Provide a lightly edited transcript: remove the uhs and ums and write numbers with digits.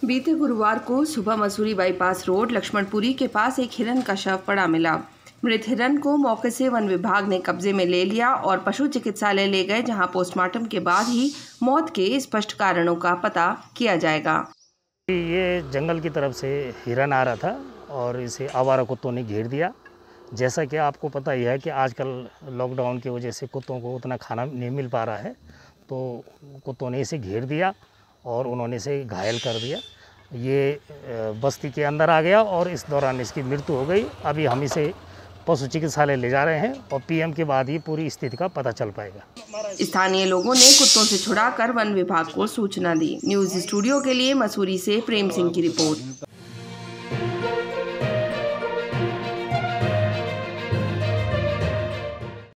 बीते गुरुवार को सुबह मसूरी बाईपास रोड लक्ष्मणपुरी के पास एक हिरन का शव पड़ा मिला। मृत हिरन को मौके से वन विभाग ने कब्जे में ले लिया और पशु चिकित्सालय ले गए, जहां पोस्टमार्टम के बाद ही मौत के स्पष्ट कारणों का पता किया जाएगा। ये जंगल की तरफ से हिरन आ रहा था और इसे आवारा कुत्तों ने घेर दिया। जैसा कि आपको पता ही है कि आजकल लॉकडाउन की वजह से कुत्तों को उतना खाना नहीं मिल पा रहा है, तो कुत्तों ने इसे घेर दिया और उन्होंने इसे घायल कर दिया। ये बस्ती के अंदर आ गया और इस दौरान इसकी मृत्यु हो गई। अभी हम इसे पशु चिकित्सालय ले जा रहे हैं और पीएम के बाद ही पूरी स्थिति का पता चल पाएगा। स्थानीय लोगों ने कुत्तों से छुड़ाकर वन विभाग को सूचना दी। न्यूज़ स्टूडियो के लिए मसूरी से प्रेम सिंह की रिपोर्ट।